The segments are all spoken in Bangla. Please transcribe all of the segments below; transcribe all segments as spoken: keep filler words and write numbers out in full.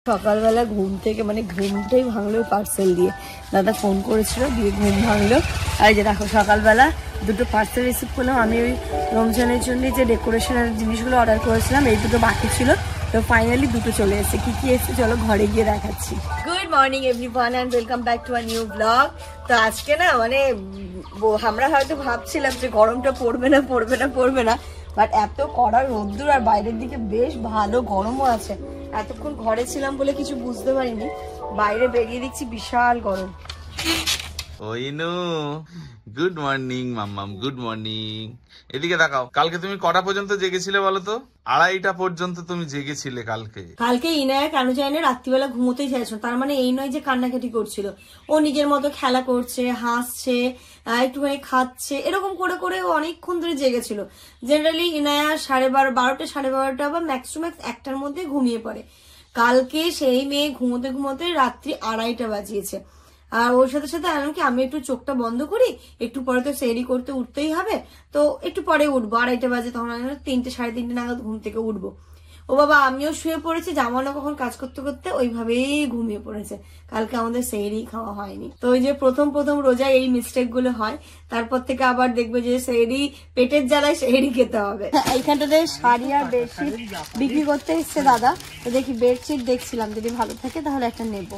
সকালবেলা ঘুম থেকে মানে ঘুমটাই ভাঙলো পার্সেল দিয়ে। দাদা ফোন করেছিল, দিয়ে ঘুম ভাঙলো। আর যে দেখো সকালবেলা দুটো পার্সেল রিসিভ করলাম। আমি ওই রমজানের জন্য যে ডেকোরেশনের জিনিসগুলো অর্ডার করেছিলাম, এই দুটো বাকি ছিল, তো ফাইনালি দুটো চলে এসেছে। কি কি এসেছে চলো ঘরে গিয়ে দেখাচ্ছি। Good morning everyone and welcome back to a new blog. তো আজকে না মানে আমরা হয়তো ভাবছিলাম যে গরমটা পড়বে না পড়বে না পড়বে না বাট এত কড়া রোদ্দুর আর বাইরের দিকে বেশ ভালো গরমও আছে। এতক্ষণ ঘরে ছিলাম বলে কিছু বুঝতে পারিনি, বাইরে বেরিয়ে দেখছি বিশাল গরম। ওইনু গুড মর্নিং মাম্মাম, গুড মর্নিং। এদিকে দেখাও, কালকে তুমি কটা পর্যন্ত জেগেছিলে বলো তো? আড়াইটা পর্যন্ত তুমি জেগেছিলে কালকে। কালকে ইনায়া কেন জানি না রাত্রিবেলা ঘুমোতেই চাইছিল। তার মানে এই নয় যে কান্নাকাটি করছিল, ও নিজের মতো খেলা করছে, হাসছে, একটুখানি খাচ্ছে, এরকম করে করে ও অনেকক্ষণ ধরে জেগেছিল। জেনারেলি ইনায়া সাড়ে বারো বারোটা সাড়ে বারোটা বা ম্যাক্স টু ম্যাক্স একটার মধ্যে ঘুমিয়ে পড়ে। কালকে সেই মেয়ে ঘুমোতে ঘুমোতে রাত্রি আড়াইটা বাজিয়েছে। আর ওর সাথে সাথে এমনকি আমি একটু চোখটা বন্ধ করি, একটু পরে তো সেরি করতে উঠতেই হবে, তো একটু পরে উঠবো, আড়াইটা বাজে, তখন আমি তিনটে সাড়ে তিনটে নাগাদ ঘুম থেকে উঠবো। ও বাবা আমিও শুয়ে পড়েছি, জামানো কখন কাজ করতে করতে ওইভাবেই ঘুমিয়ে পড়েছে। কালকে আমাদের সেহরি খাওয়া হয়নি। তো ওই যে প্রথম প্রথম রোজা এই মিস্টেক গুলো হয়, তারপর থেকে আবার দেখবে যে সেহরি পেটের জ্বালায় সেহরি খেতে হবে। এইখানটাতে শাড়ি আর বেডশিট বিক্রি করতে এসছে দাদা, তো দেখি বেডশিট দেখছিলাম, যদি ভালো থাকে তাহলে একটা নেবো।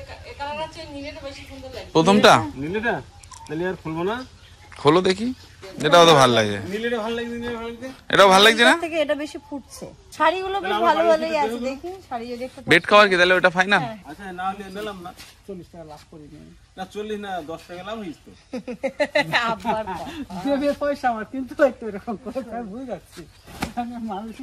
প্রথমটা নীলেটা তাহলে আর খুলবো না, খোলো দেখি। এটাও তো ভালো লাগে, নীলেটা ভালো লাগে, নীলেটা ভালো লাগে, এটাও ভালো লাগছে না? থেকে এটা বেশি ফুটছে, শাড়িগুলো বেশ ভালো ভালোই আছে। দেখি শাড়ি যদি একটু বেড কভার কি তাহলে ওটা ফাইনাল? আচ্ছা না হলে নিলাম না, চল্লিশ টাকা লাভ করি না, চল্লিশ না দশ টাকা লাভ হইতো আবার দেবে পয়সা আমার, কিন্তু একটু এরকম করে বুঝে যাচ্ছি মানুষ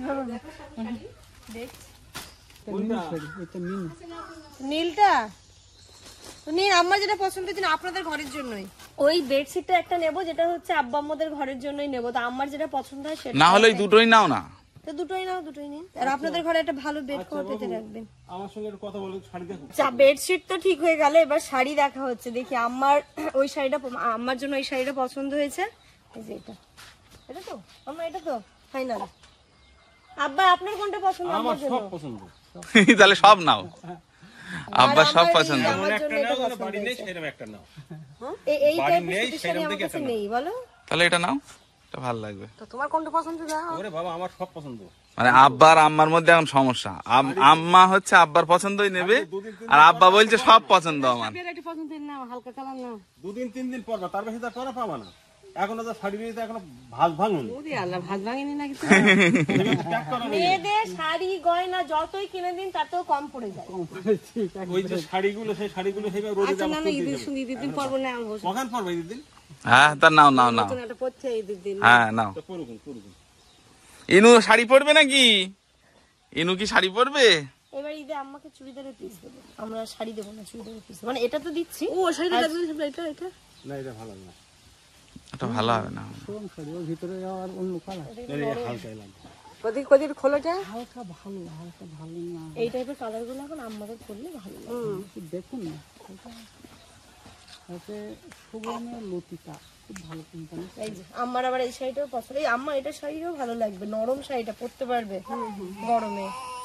নীলটা নীল আমার যেটা পছন্দ হচ্ছে আপনাদের ঘরের জন্যই ওই বেডশিটটা একটা নেবো, যেটা হচ্ছে আব্বা আমাদের ঘরের জন্যই নেবো। তো আমার যেটা পছন্দ হয় সেটা না হলে দুটোই নাও না, তো দুটোই নাও, দুটোই নিন। আর আপনাদের ঘরে একটা ভালো বেড কভার পেতে রাখবেন। আমার সঙ্গে কথা বলে শাড়ি দেখো। আচ্ছা বেডশিট তো ঠিক হয়ে গেল, এবার শাড়ি দেখা হচ্ছে। দেখি আমার ওই শাড়িটা, আমার জন্য ওই শাড়িটা পছন্দ হয়েছে। এই যে এটা, এটা তো আমার, এটা তো ফাইনাল। আব্বা আপনার কোনটা পছন্দ? আমার সব পছন্দ। তাহলে সব নাও, আব্বা সব পছন্দ। বাড়ি নেই সেরকম একটা নাও, এই টাইপের শাড়ি আমার কাছে নেই, বলো তাহলে এটা নাও, এটা ভালো লাগবে। তো তোমার কোনটা পছন্দ? দাও। ওরে বাবা আমার সব পছন্দ। মানে আব্বার আম্মার মধ্যে এখন সমস্যা, আম্মা হচ্ছে আব্বার পছন্দই নেবে, আর আব্বা বলছে সব পছন্দ আমার। একটা পছন্দ না, হালকা কালার না, দুদিন তিন দিন পর তার বেশি তার পরে পাবা না। এখনো তো শাড়ি নিয়ে এখনো ভাজ ভাঙুন। ওরে আল্লাহ, ভাজ ভাঙেনি নাকি? মেয়েদের শাড়ি গয়না যতই কিনে দিন তাতেও কম পড়ে যায়। ওই যে শাড়িগুলো, সেই শাড়িগুলো সেইভাবে রোদে আচ্ছা না না, ঈদের সঙ্গে ঈদের দিন পরবো না, আনবো। কখন পরবে ঈদের দিন? হ্যাঁ তা নাও নাও নাও, এটা পড়ছে ঈদের দিন। হ্যাঁ নাও। পরুন পরুন। ইনু শাড়ি পরবে নাকি? ইনু কি শাড়ি পরবে? এবার ঈদে আম্মাকে চুড়িদারের পিস দেবো, আমরা শাড়ি দেবো না, চুড়িদারের পিস। মানে এটা তো দিচ্ছি, ও শাড়িটা লাগবে, এটা এটা না এটা ভালো না, এটা ভালো হবে না। ওর ভিতরে আর অন্য কালার হালকা এলাম। কদিক কদিক খোলোটা হালকা ভালো, হালকা ভালো না, এই টাইপের কালার গুলো এখন আমাদের করলে ভালো লাগে। দেখুন না এটা সুবর্ণের লতিকা, খুব ভালো কোম্পানি। এই যে আমার আবার এই শাড়িটাও পছন্দ। এই আম্মা এটা শাড়িটাও ভালো লাগবে, নরম শাড়িটা পরতে পারবে গরমে।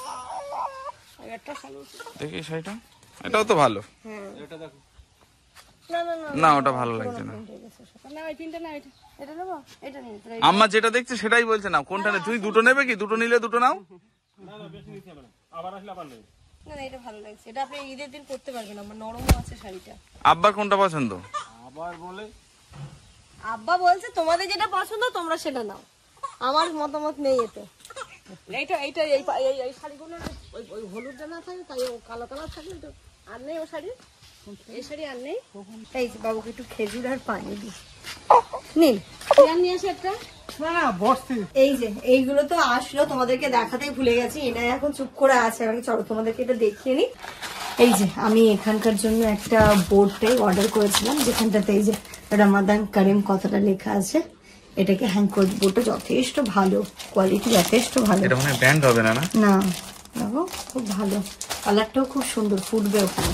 দেখি শাড়িটা, এটাও তো ভালো। হ্যাঁ এটা দেখো। না না না না ওটা ভালো লাগছে না। না ওই তিনটা না, এটা এটা নেবো, এটা নিই। আম্মা যেটা দেখছে সেটাই বলছে না, কোনটা নেই? তুই দুটো নেবে কি? দুটো নিলে দুটো নাও। না না বেশি নিতে হবে না, আবার আসলে আবার নেই। না না এটা ভালো লাগছে, এটা আপনি ঈদের দিন পরতে পারবেন, আমার নরম আছে শাড়িটা। আব্বার কোনটা পছন্দ? আবার বলে আব্বা বলছে তোমাদের যেটা পছন্দ তোমরা সেটা নাও, আমার মতামত নেই এতে। এইটা এইটা এই এই শাড়িগুলো ওই ওই হলুদটা না থাকে, তাই ও কালো কালার থাকলে তো আর নেই। ও শাড়ি, এই শাড়ি আর নেই। এই যে বাবুকে একটু খেজুর আর পানি দিই, নিন নিয়ে আসে একটা। না না বসছি। এই যে এইগুলো তো আসলো, তোমাদেরকে দেখাতেই ভুলে গেছি। এটা এখন চুপ করে আছে, আমি চলো তোমাদেরকে এটা দেখিয়ে নিই। এই যে আমি এখানকার জন্য একটা বোর্ডটাই অর্ডার করেছিলাম, যেখানটাতে এই যে রমাদান কারিম কথাটা লেখা আছে। এটাকে হ্যাং করে, বোর্ডটা যথেষ্ট ভালো, কোয়ালিটি যথেষ্ট ভালো। এটা মানে ব্যান্ড হবে না? না দেখো খুব ভালো, কালারটাও খুব সুন্দর, ফুটবে ওখানে।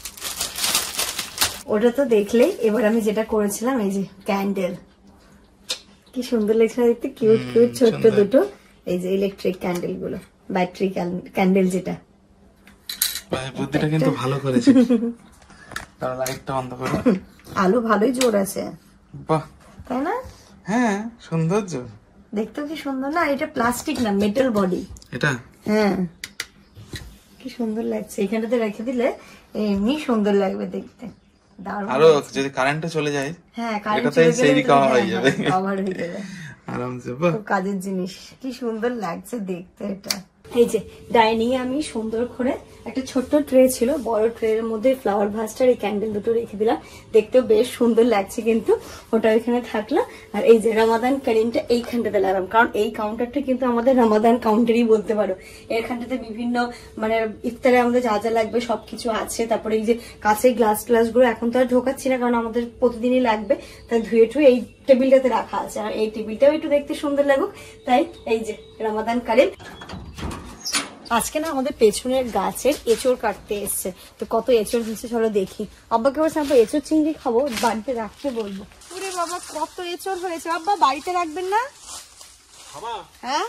ওটা তো দেখলেই। এবার আমি যেটা করেছিলাম, এই যে ক্যান্ডেল, কি সুন্দর লেখা দেখতে, কিউট কিউট ছোট্ট দুটো। এই যে ইলেকট্রিক ক্যান্ডেল গুলো, ব্যাটারি ক্যান্ডেল যেটা, বুদ্ধিটা কিন্তু ভালো করেছে। তাহলে লাইটটা বন্ধ করো। আলু ভালোই জোর আছে, বাহ, তাই না? হ্যাঁ সৌন্দর্য। দেখতেও কি সুন্দর না? এটা প্লাস্টিক না, মেটাল বডি। এটা হ্যাঁ, কি সুন্দর লাগছে। এখানটাতে রেখে দিলে এমনি সুন্দর লাগবে দেখতে। দারুণ। আরো যদি কারেন্টে চলে যায়, হ্যাঁ, কারেন্ট এটাতে চলে সেই গেলে কভার হয়ে যাবে। কভার হয়ে যাবে আরামসে। বাহ, খুব কাজের জিনিস, কি সুন্দর লাগছে দেখতে এটা। এই যে ডাইনিং এ আমি সুন্দর করে একটা ছোট্ট ট্রে ছিল, বড় ট্রের মধ্যে ফ্লাওয়ার ভাসটার এই ক্যান্ডেল দুটো রেখে দিলাম, দেখতেও বেশ সুন্দর লাগছে কিন্তু। ওটা ওইখানে থাকলো। আর এই যে রমাদান করিমটা এইখানটাতে লাগালাম, কারণ এই কাউন্টারটা কিন্তু আমাদের রমাদান কাউন্টারই বলতে পারো। এখানটাতে বিভিন্ন মানে ইফতারে আমাদের যা যা লাগবে সবকিছু আছে। তারপরে এই যে কাঁচের গ্লাস গ্লাস গুলো এখন তো আর ঢোকাচ্ছি না, কারণ আমাদের প্রতিদিনই লাগবে, তাই ধুয়ে টুয়ে এই টেবিলটাতে রাখা আছে। আর এই টেবিলটাও একটু দেখতে সুন্দর লাগুক, তাই এই যে রমাদান করিম। আজকে না আমাদের পেছনের গাছের এঁচড় কাটতে এসছে, তো কত এঁচড় হয়েছে চলো দেখি। আব্বাকে বলছে আব্বা এঁচড় চিংড়ি খাবো, বাড়িতে রাখতে বলবো। ওরে বাবা কত এঁচড় হয়েছে, আব্বা বাড়িতে রাখবেন না? হ্যাঁ,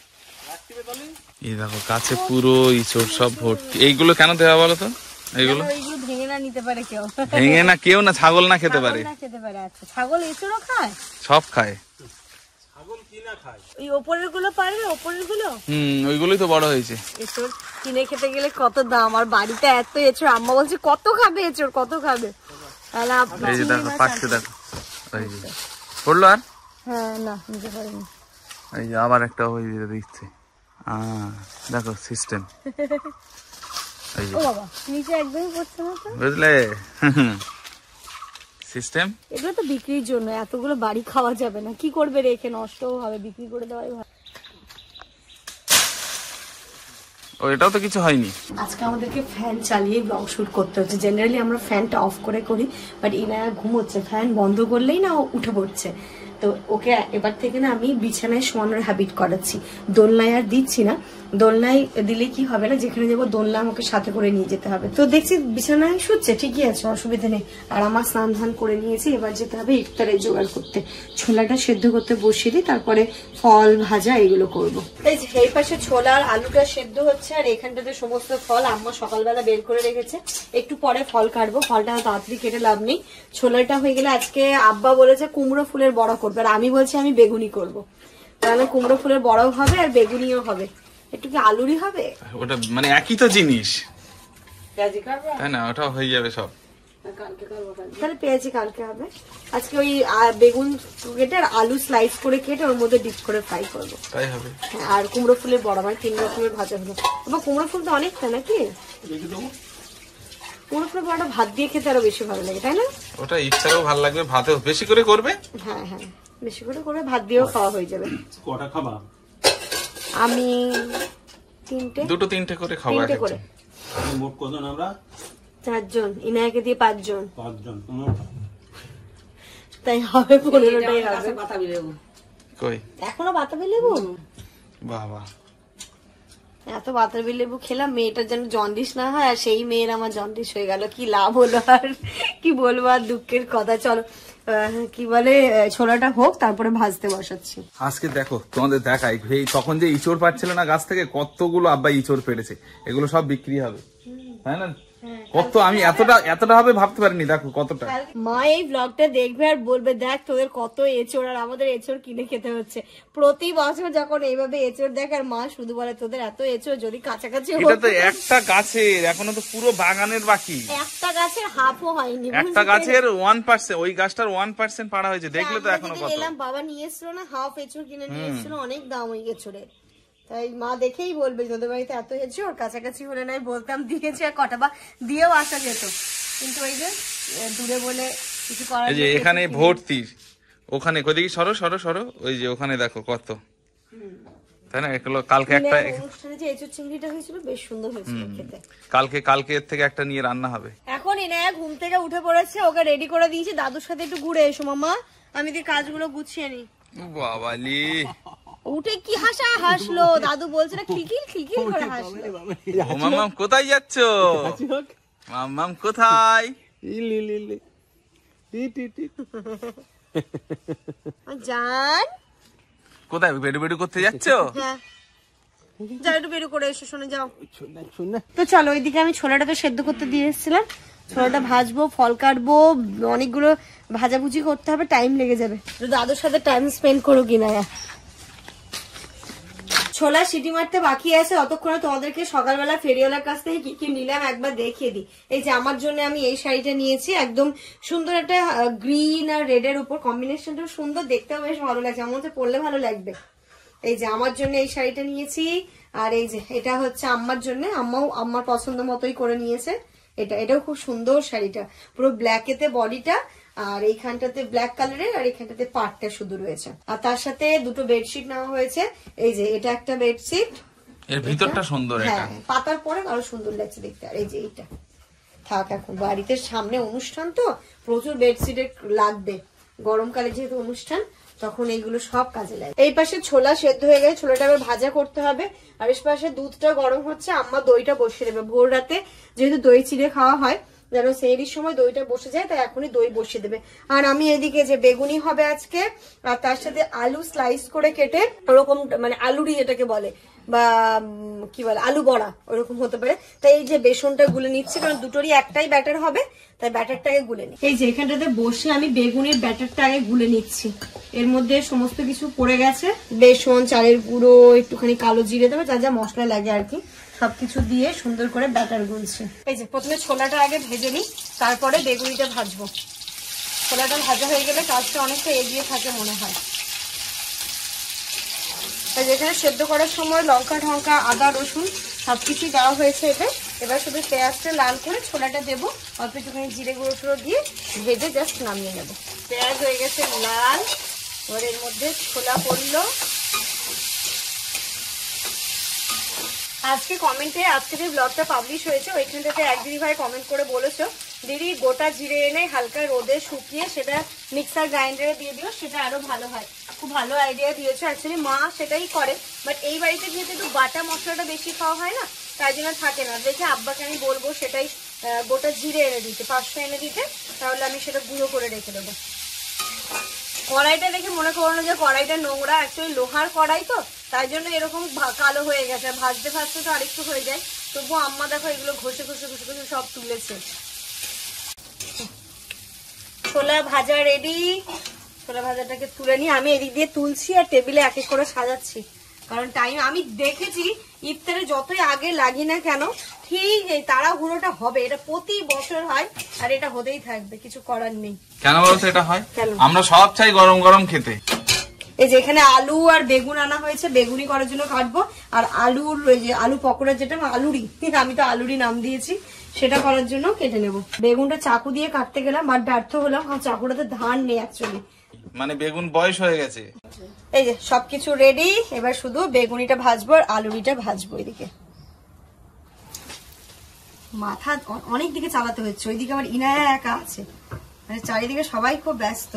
এই দেখো কাছে পুরো ইঁচড় সব ভর্তি। এইগুলো কেন দেওয়া বলো তো? এইগুলো এইগুলো ভেঙে না নিতে পারে কেউ? ভেঙে না, কেউ না, ছাগল না খেতে পারে। ছাগল না খেতে পারে। আচ্ছা, ছাগল এঁচড়ও খায়? সব খায়। ওই ওপরের গুলো পারবে? ওপরের গুলো হুম, ওইগুলোই তো বড় হয়েছে। এঁচড় কিনে খেতে গেলে কত দাম, আর বাড়িতে এত এঁচড়। আম্মা বলছে কত খাবে এঁচড়, কত খাবে। তাহলে এই যে দেখো পাচ্ছে, দেখো এই যে পড়লো। আর হ্যাঁ, না নিতে পারিনি। এই যে আবার একটা ওই দিচ্ছে। আহ দেখো সিস্টেম। এই যে ও বাবা, নিচে একদমই পড়ছে না তো। বুঝলে সিস্টেম। এগুলো তো বিক্রির জন্য, এতগুলো বাড়ি খাওয়া যাবে না। কি করবে, রেখে নষ্টও হবে, বিক্রি করে দেওয়াই ভালো। ও এটাও তো কিছু হয়নি। আজকে আমাদেরকে ফ্যান চালিয়ে ব্লগ শুট করতে হচ্ছে। জেনারেলি আমরা ফ্যানটা অফ করে করি, বাট ইনায়া ঘুমোচ্ছে, ফ্যান বন্ধ করলেই না ও উঠে পড়ছে। তো ওকে এবার থেকে না আমি বিছানায় শোয়ানোর হ্যাবিট করাচ্ছি। দোলনায় আর দিচ্ছি না, দোলনায় দিলে কি হবে না, যেখানে যাবো দোলনা আমাকে সাথে করে নিয়ে যেতে হবে। তো দেখছি বিছানায় শুচ্ছে, ঠিকই আছে, অসুবিধা নেই। আর আমার স্নান ধান করে নিয়েছি, এবার যেতে হবে ইফতারের জোগাড় করতে। ছোলাটা সেদ্ধ করতে বসিয়ে দিই, তারপরে ফল ভাজা এগুলো করবো। এই যে এই পাশে ছোলা আর আলুটা সেদ্ধ হচ্ছে, আর এখানটাতে সমস্ত ফল আম্মা সকালবেলা বের করে রেখেছে। একটু পরে ফল কাটবো, ফলটা তাড়াতাড়ি কেটে লাভ নেই। ছোলাটা হয়ে গেলে আজকে আব্বা বলেছে কুমড়ো ফুলের বড়া করবে, আর আমি বলছি আমি বেগুনি করবো। তাহলে কুমড়ো ফুলের বড়াও হবে আর বেগুনিও হবে। একটু কি আলুরই হবে? ওটা মানে একই তো জিনিস, পেঁয়াজি করবে, তাই না? ওটা হয়ে যাবে সব। তাহলে পেঁয়াজি কালকে হবে। আজকে ওই বেগুন কেটে আর আলু স্লাইস করে কেটে ওর মধ্যে ডিপ করে ফ্রাই করবো। তাই হবে। আর কুমড়ো ফুলের বড়া, মানে তিন রকমের ভাজা হলো। আবার কুমড়ো ফুল তো অনেকটা নাকি? কুমড়ো ফুলের বড়াটা ভাত দিয়ে খেতে আরো বেশি ভালো লাগে, তাই না? ওটা ইফতারেও ভালো লাগবে, ভাতেও বেশি করে করবে। হ্যাঁ হ্যাঁ, বেশি করে করে ভাত দিয়েও খাওয়া হয়ে যাবে। কটা খাবা? আমি তিনটে, দুটো তিনটে করে খাবো। তিনটে করে। মোট কজন আমরা? চারজন, ইনায়াকে দিয়ে পাঁচজন, পাঁচজন। তাই হবে পনেরোটাই হবে। কই এখনো বাতাবি লেবু? বাবা, এত বাতাবি লেবু খেলাম, মেয়েটার যেন জন্ডিস না হয়, আর সেই মেয়ের আমার জন্ডিস হয়ে গেল। কি লাভ হলো আর, কি বলবো আর, দুঃখের কথা। চলো কি বলে, ছোলাটা হোক, তারপরে ভাজতে বসাচ্ছি। আজকে দেখো তোমাদের দেখাই, এই তখন যে ইঁচড় পাচ্ছিল না গাছ থেকে, কতগুলো আব্বা ইঁচড় পেড়েছে। এগুলো সব বিক্রি হবে, তাই না? কত, আমি এতটা এতটা হবে ভাবতে পারিনি। দেখো কতটা। মা এই ব্লগটা দেখবে আর বলবে দেখ তোদের কত এঁচড়, আর আমাদের এঁচড় কিনে খেতে হচ্ছে। প্রতি বছর যখন এইভাবে এঁচড় দেখ, আর মা শুধু বলে তোদের এত এঁচড়, যদি কাছাকাছি এটা তো একটা গাছের, এখনো তো পুরো বাগানের বাকি। একটা গাছের হাফও হয়নি, একটা গাছের ওয়ান পার্সেন্ট, ওই গাছটার ওয়ান পার্সেন্ট পাড়া হয়েছে। দেখলে তো এখনো কত। এলাম, বাবা নিয়ে এসছিল না হাফ এঁচড় কিনে নিয়ে এসছিল, অনেক দাম ওই এঁচড়ের। তাই মা দেখেই বলবে তোদের বাড়িতে এত এঁচড়, কাছাকাছি হলে নাই বলতাম দিয়েছে, আর কটা বা দিয়েও আসা যেত, কিন্তু ওই যে দূরে বলে কিছু করার। এই যে এখানে ভর্তি, ওখানে কোদিকে সরো সরো সরো, ওই যে ওখানে দেখো কত, তাই না? এগুলো কালকে একটা অনুষ্ঠানে যে এঁচড় চিংড়িটা হয়েছিল বেশ সুন্দর হয়েছিল খেতে। কালকে কালকে এর থেকে একটা নিয়ে রান্না হবে। এখন ইনায়া ঘুম থেকে উঠে পড়েছে, ওকে রেডি করে দিয়েছি। দাদুর সাথে একটু ঘুরে এসো মামা, আমি দিয়ে কাজগুলো গুছিয়ে নি। বাবালি, উঠে কি হাসা হাসলো, দাদু বলছে না খিলখিল খিলখিল করে হাসলো। ও মাম্মাম কোথায় যাচ্ছ? মাম্মাম কোথায়? জান কোথায় বেডু বেডু করতে যাচ্ছ? হ্যাঁ যাও একটু বেরো করে এসে শোনে যাও। শুনে শুনে তো চলো ওইদিকে আমি ছোলাটা তো সেদ্ধ করতে দিয়ে এসেছিলাম, ছোলাটা ভাজবো, ফল কাটবো, অনেকগুলো ভাজাভুজি করতে হবে, টাইম লেগে যাবে। তো দাদুর সাথে টাইম স্পেন্ড করো কিনা। ছোলা সিটি মারতে বাকি আছে, অতক্ষণে তোমাদেরকে সকালবেলা ফেরিওয়ালার কাছ থেকে কি কি নিলাম একবার দেখিয়ে দিই। এই যে আমার জন্য আমি এই শাড়িটা নিয়েছি, একদম সুন্দর একটা গ্রিন আর রেড এর উপর কম্বিনেশনটা সুন্দর, দেখতেও বেশ ভালো লাগছে, আমার মধ্যে পরলে ভালো লাগবে। এই যে আমার জন্য এই শাড়িটা নিয়েছি, আর এই যে এটা হচ্ছে আম্মার জন্য, আম্মাও আমার পছন্দ মতোই করে নিয়েছে। এটা এটাও খুব সুন্দর শাড়িটা, পুরো ব্ল্যাকেতে বডিটা, আর এইখানটাতে ব্ল্যাক কালারের, আর এইখানটাতে পাটটা শুধু রয়েছে। আর তার সাথে দুটো বেডশিট নেওয়া হয়েছে। এই যে এটা একটা বেডশিট, এর ভিতরটা সুন্দর, হ্যাঁ পাতার পরে আরো সুন্দর লাগছে দেখতে। আর এই যে এইটা থাক, এখন বাড়িতে সামনে অনুষ্ঠান তো প্রচুর বেডশিটের লাগবে, গরমকালে যেহেতু অনুষ্ঠান তখন এইগুলো সব কাজে লাগে। এই পাশে ছোলা সেদ্ধ হয়ে গেছে, ছোলাটা আবার ভাজা করতে হবে। আর এই পাশে দুধটা গরম হচ্ছে, আম্মা দইটা বসিয়ে দেবে। ভোর রাতে যেহেতু দই চিড়ে খাওয়া হয়, যেন সেরির সময় দইটা বসে যায়, তাই এখনই দই বসিয়ে দেবে। আর আমি এদিকে যে বেগুনি হবে আজকে, আর তার সাথে আলু স্লাইস করে কেটে ওরকম, মানে আলুরি যেটাকে বলে, বা কি বলে আলু বড়া ওরকম হতে পারে। তাই এই যে বেসনটা গুলে নিচ্ছে, কারণ দুটোরই একটাই ব্যাটার হবে, তাই ব্যাটারটাকে গুলে নি। এই যে এখানটাতে বসে আমি বেগুনের ব্যাটারটা আগে গুলে নিচ্ছি। এর মধ্যে সমস্ত কিছু পড়ে গেছে, বেসন, চালের গুঁড়ো, একটুখানি কালো জিরে দেবে, যা যা মশলা লাগে আর কি, সবকিছু দিয়ে সুন্দর করে ব্যাটার গুলছে। এই যে প্রথমে ছোলাটা আগে ভেজে নিই, তারপরে বেগুনিটা ভাজবো। ছোলাটা ভাজা হয়ে গেলে কাজটা অনেকটা এগিয়ে থাকে মনে হয়। যেখানে সেদ্ধ করার সময় লঙ্কা ঢঙ্কা আদা রসুন সবকিছু দেওয়া হয়েছে এতে। এবার শুধু পেঁয়াজটা লাল করে ছোলাটা দেবো, অল্প একটুখানি জিরে গুঁড়ো টুড়ো দিয়ে ভেজে জাস্ট নামিয়ে নেবো। পেঁয়াজ হয়ে গেছে লাল, এবার এর মধ্যে ছোলা পড়লো। আজকে কমেন্টে আজকে যে ব্লগটা পাবলিশ হয়েছে ওইখানটাতে এক দিদি ভাই কমেন্ট করে বলেছো, দিদি গোটা জিরে এনে হালকা রোদে শুকিয়ে সেটা মিক্সার গ্রাইন্ডারে দিয়ে দিও, সেটা আরো ভালো হয়। খুব ভালো আইডিয়া দিয়েছো, অ্যাকচুয়ালি মা সেটাই করে, বাট এই বাড়িতে যেহেতু একটু বাটা মশলাটা বেশি খাওয়া হয় না, তাই জন্য থাকে না। দেখে আব্বাকে আমি বলবো সেটাই গোটা জিরে এনে দিতে, পাঁচশো এনে দিতে, তাহলে আমি সেটা গুঁড়ো করে রেখে দেবো। কড়াইটা দেখে মনে করো না যে কড়াইটা নোংরা, অ্যাকচুয়ালি লোহার কড়াই তো, তাই জন্য এরকম কালো হয়ে গেছে। ভাজতে ভাজতে তো আরেকটু হয়ে যায়, তবুও আম্মা দেখো এগুলো ঘষে ঘষে ঘষে ঘষে সব তুলেছে। ছোলা ভাজা রেডি, ছোলা ভাজাটাকে তুলে নিয়ে আমি এদিক দিয়ে তুলছি আর টেবিলে এক এক করে সাজাচ্ছি, কারণ টাইম আমি দেখেছি ইফতারে যতই আগে লাগি না কেন ঠিক এই তাড়াহুড়োটা হবে, এটা প্রতি বছর হয় আর এটা হতেই থাকবে, কিছু করার নেই। কেন বলতো এটা হয়? আমরা সব চাই গরম গরম খেতে। এই যে এখানে আলু আর বেগুন আনা হয়েছে, বেগুনি করার জন্য কাটবো, আর আলুর ওই যে আলু পকোড়া যেটা আলুরি, আমি তো আলুরি নাম দিয়েছি, সেটা করার জন্য কেটে নেব। বেগুনটা চাকু দিয়ে কাটতে গেলাম আর ব্যর্থ হলাম, কারণ চাকুটাতে ধান নেই অ্যাকচুয়ালি, মানে বেগুন বয়স হয়ে গেছে। এই যে সবকিছু রেডি, এবার শুধু বেগুনিটা ভাজবো আর আলুরিটা ভাজবো। এদিকে মাথা অনেক দিকে চালাতে হচ্ছে, ওইদিকে আমার ইনায়া একা আছে, মানে চারিদিকে সবাই খুব ব্যস্ত।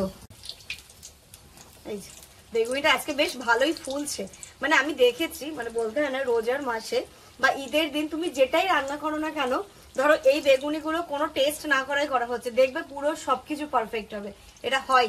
এই যে বেগুনিটা আজকে বেশ ভালোই ফুলছে, মানে আমি দেখেছি, মানে বলতে হয় না রোজার মাসে বা ঈদের দিন তুমি যেটাই রান্না করো না কেন, ধরো এই বেগুনিগুলো কোনো টেস্ট না করাই করা হচ্ছে, দেখবে পুরো সবকিছু পারফেক্ট হবে, এটা হয়।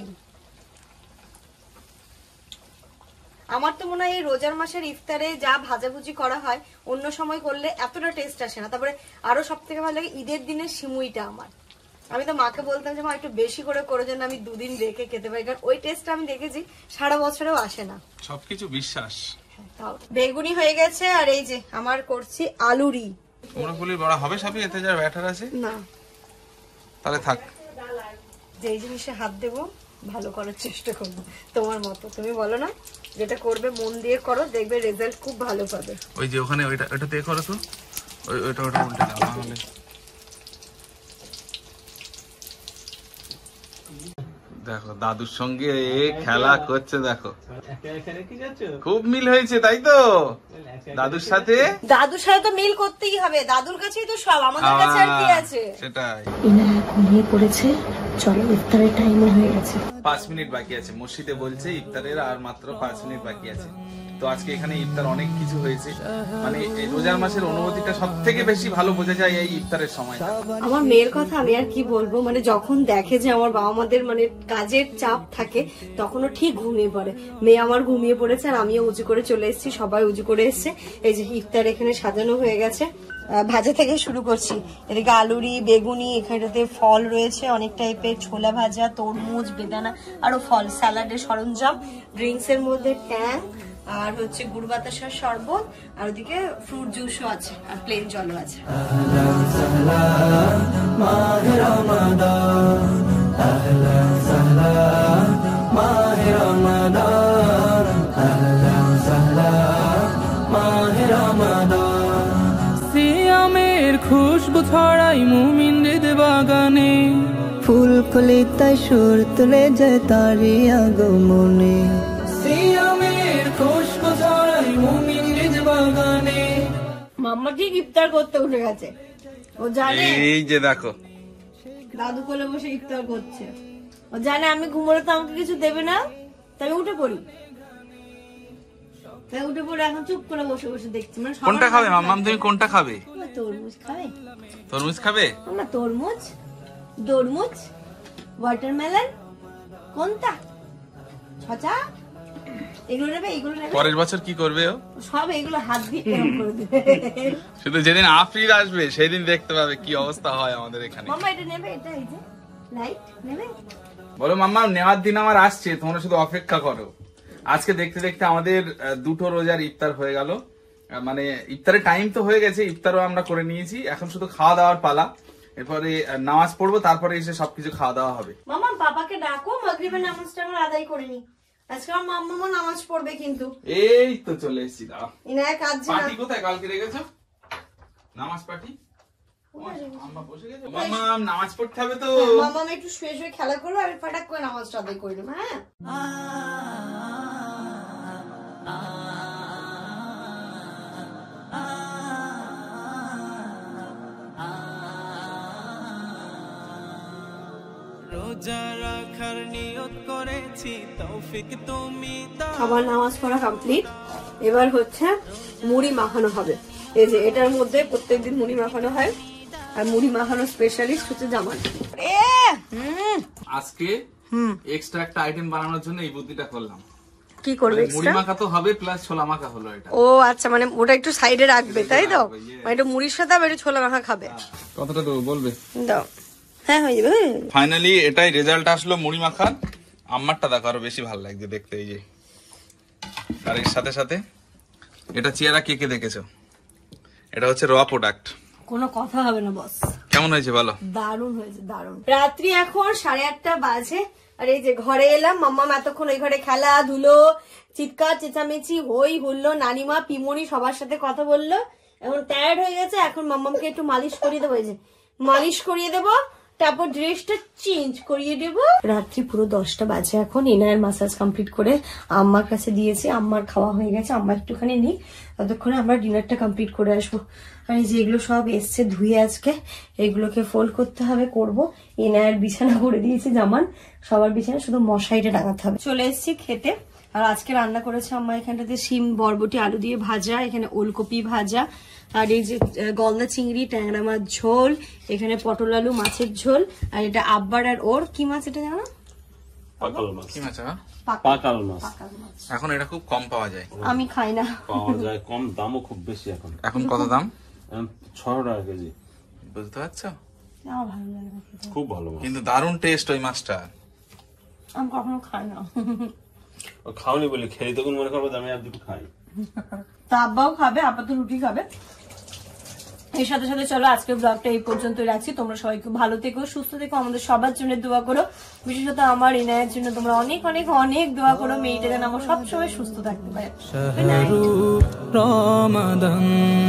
আমার তো মনে হয় এই রোজার মাসের ইফতারে যা ভাজাভুজি করা হয় অন্য সময় করলে এতটা টেস্ট আসে না। তারপরে আরো সব থেকে ভালো লাগে ঈদের দিনের সিমুইটা আমার, আমি তো মাকে বলতাম যে মা একটু বেশি করে করে যেন আমি দুদিন রেখে খেতে পারি, কারণ ওই টেস্টটা আমি দেখেছি সারা বছরেও আসে না। সবকিছু বিশ্বাস। বেগুনি হয়ে গেছে, আর এই যে আমার করছি আলুরি। কুমড়োফুলি বড়া হবে সবই, এতে যার ব্যাটার আছে না, তাহলে থাক। যেই জিনিসে হাত দেবো ভালো করার চেষ্টা করবো, তোমার মতো। তুমি বলো না যেটা করবে মন দিয়ে করো, দেখবে রেজাল্ট খুব ভালো পাবে। ওই যে ওখানে ওইটা ওটা দিয়ে করো তো, ওই ওইটা ওটা উল্টে দাও তাহলে। দেখো দাদুর সঙ্গে খেলা করছে, দেখো খুব মিল হয়েছে তাই তো দাদুর সাথে। দাদুর সাথে তো মিল করতেই হবে, দাদুর কাছেই তো সব, আমাদের কাছে আর কি আছে। সেটাই। ইনায়া ঘুমিয়ে পড়েছে, চলো ইফতারের টাইমও হয়ে গেছে, পাঁচ মিনিট বাকি আছে। মসজিদে বলছে ইফতারের আর মাত্র পাঁচ মিনিট বাকি আছে। তো আজকে এখানে ইফতার অনেক কিছু হয়েছে, মানে এই রোজার মাসের অনুভূতিটা সব থেকে বেশি ভালো বোঝা যায় এই ইফতারের সময়। আমার মেয়ের কথা আমি আর কি বলবো, মানে যখন দেখে যে আমার বাবা মাদের মানে কাজের চাপ থাকে তখনও ঠিক ঘুমিয়ে পড়ে। মেয়ে আমার ঘুমিয়ে পড়েছে আর আমিও উঁচু করে চলে এসেছি, সবাই উঁচু করে এসছে। এই যে ইফতার এখানে সাজানো হয়ে গেছে। ভাজা থেকে শুরু করছি। এদিকে আলুরি, বেগুনি, এখানটাতে ফল রয়েছে অনেক টাইপের, ছোলা ভাজা, তরমুজ, বেদানা, আরো ফল, স্যালাডের সরঞ্জাম, ড্রিঙ্কস এর মধ্যে ট্যাং, আর হচ্ছে গুড় বাতাসার শরবত, আর ওদিকে ফ্রুট জুসও আছে, আর প্লেন জলও আছে। সিয়ামের খুশবু ছড়াই মুমিন হৃদ বাগানে, ফুল কলিতায় সুর তুলে যায় তারি আগমনে। সিয়ামের খুশবু ছড়াই মুমিন হৃদ বাগানে। মাম্মা ঠিক ইফতার করতে উঠে গেছে, ও জানে এই যে দেখো দাদু কোলে বসে ইফতার করছে। ও জানে আমি ঘুমোলে তো আমাকে কিছু দেবে না, তাই উঠে পড়ি। তাই উঠে পড়ে এখন চুপ করে বসে বসে দেখছি। মানে কোনটা খাবে মাম্মাম, তুমি কোনটা খাবে? তরমুজ খাবে? তরমুজ খাবে না, তরমুজ, তরমুজ, ওয়াটারমেলন, কোনটা? ছচা, এগুলো নেবে? এগুলো নেবে? পরের বছর কি করবে ও? সব এগুলো হাত দিয়ে এরকম করে দেবে। শুধু যেদিন আফরিদ আসবে সেদিন দেখতে পাবে কি অবস্থা হয় আমাদের এখানে। মাম্মা এটা নেবে? এটা এই যে লাইট নেবে? বলো মাম্মা, নেওয়ার দিন আমার আসছে, তোমরা শুধু অপেক্ষা করো। আজকে দেখতে দেখতে আমাদের দুটো রোজার ইফতার হয়ে গেল, মানে ইফতারের টাইম তো হয়ে গেছে, ইফতারও আমরা করে নিয়েছি, এখন শুধু খাওয়া দাওয়ার পালা। এরপরে নামাজ পড়বো, তারপরে এসে সবকিছু খাওয়া দাওয়া হবে। মাম্মা পাপাকে ডাকো, মাগরিবের নামাজটা আমরা আদায় করে নি। আজকে আমার মাম্মা নামাজ পড়বে কিন্তু। এই তো চলে এসেছি। দাও ইনায়া কাজ না। পার্টি কোথায় কালকে রেখেছো? নামাজ পার্টি? আম্মা বসে গেছে। মাম্মা নামাজ পড়তে হবে তো। মাম্মা একটু শুয়ে শুয়ে খেলা করো, আমি ফাটাক করে নামাজটা আদায় করে নেব। হ্যাঁ, রোজা রাখার নিয়ত করেছি, তৌফিক তুমি দাও। আবার নামাজ পড়া কমপ্লিট। এবার হচ্ছে মুড়ি মাখানো হবে। এই যে এটার মধ্যে প্রত্যেকদিন মুড়ি মাখানো হয়, আর মুড়ি মাখানোর স্পেশালিস্ট হচ্ছে জামান। আজকে এক্সট্রা একটা আইটেম বানানোর জন্য এই বুদ্ধিটা করলাম। কি করবে? মুড়ি মাখা তো হবে, প্লাস ছোলা মাখা হলো এটা। ও আচ্ছা, মানে ওটা একটু সাইডে রাখবে তাই তো? মানে একটু মুড়ির সাথে আবার একটু ছোলা মাখা খাবে। কতটা দেবো বলবে? দাও। হ্যাঁ হয়ে যাবে। ফাইনালি এটাই রেজাল্ট আসলো মুড়ি মাখার। আমারটা দেখো আরো বেশি ভালো লাগছে দেখতে, এই যে। আর এর সাথে সাথে এটা চেহারা কে কে দেখেছো, এটা হচ্ছে র প্রোডাক্ট। কোনো কথা হবে না বস। কেমন হয়েছে বলো? দারুণ হয়েছে, দারুণ। রাত্রি এখন সাড়ে আটটা বাজে, আর এই যে ঘরে এলাম। মাম্মা এতক্ষণ ওই ঘরে খেলা ধুলো, চিৎকার চেঁচামেচি, হই হুল্লো, নানিমা পিমনি সবার সাথে কথা বললো। এখন টায়ার্ড হয়ে গেছে, এখন মাম্মামকে একটু মালিশ করিয়ে দেবো। এই যে মালিশ করিয়ে দেবো, তারপর ড্রেসটা চেঞ্জ করিয়ে দেবো। রাত্রি পুরো দশটা বাজে এখন। এনায়ের মাসাজ কমপ্লিট করে আম্মার কাছে দিয়েছি, আম্মার খাওয়া হয়ে গেছে। আম্মা একটুখানি নিই, ততক্ষণে আমরা ডিনারটা কমপ্লিট করে আসবো। আর এই যে এগুলো সব এসছে ধুয়ে, আজকে এগুলোকে ফোল্ড করতে হবে, করবো। এনায়ের বিছানা করে দিয়েছি, জামান সবার বিছানা, শুধু মশারিটা টাঙাতে হবে। চলে এসেছি খেতে। আর আজকে রান্না করেছে আম্মা এখানটাতে শিম, বরবটি, আলু দিয়ে ভাজা, এখানে ওলকপি ভাজা, আর এই যে গলদা চিংড়ি, ট্যাংরা মাছ ঝোল, এখানে পটল আলু মাছের ঝোল, আর এটা আব্বার আর ওর কি মাছ এটা জানো? পাকাল মাছ। কি মাছ? পাকাল মাছ। এখন এটা খুব কম পাওয়া যায়। আমি খাই না। পাওয়া যায় কম, দামও খুব বেশি এখন। এখন কত দাম? ছশো টাকা কেজি। বুঝতে পারছো? আমার ভালো লাগে না খেতে। খুব ভালো মাছ, কিন্তু দারুণ টেস্ট ওই মাছটা। আমি কখনো খাই না। ও খাওনি বলে, খেলে তখন মনে করবো যে আমি আর দুটো খাই। তা আব্বাও খাবে, আব্বা তো রুটি খাবে। এর সাথে সাথে চলো আজকে ব্লগটা এই পর্যন্ত রাখছি। তোমরা সবাই খুব ভালো থেকো, সুস্থ থেকো, আমাদের সবার জন্য দোয়া করো, বিশেষত আমার ইনায়ের জন্য তোমরা অনেক অনেক অনেক দোয়া করো। মেয়েটা যেন আমার সবসময় সুস্থ থাকতে পারে। রমাদান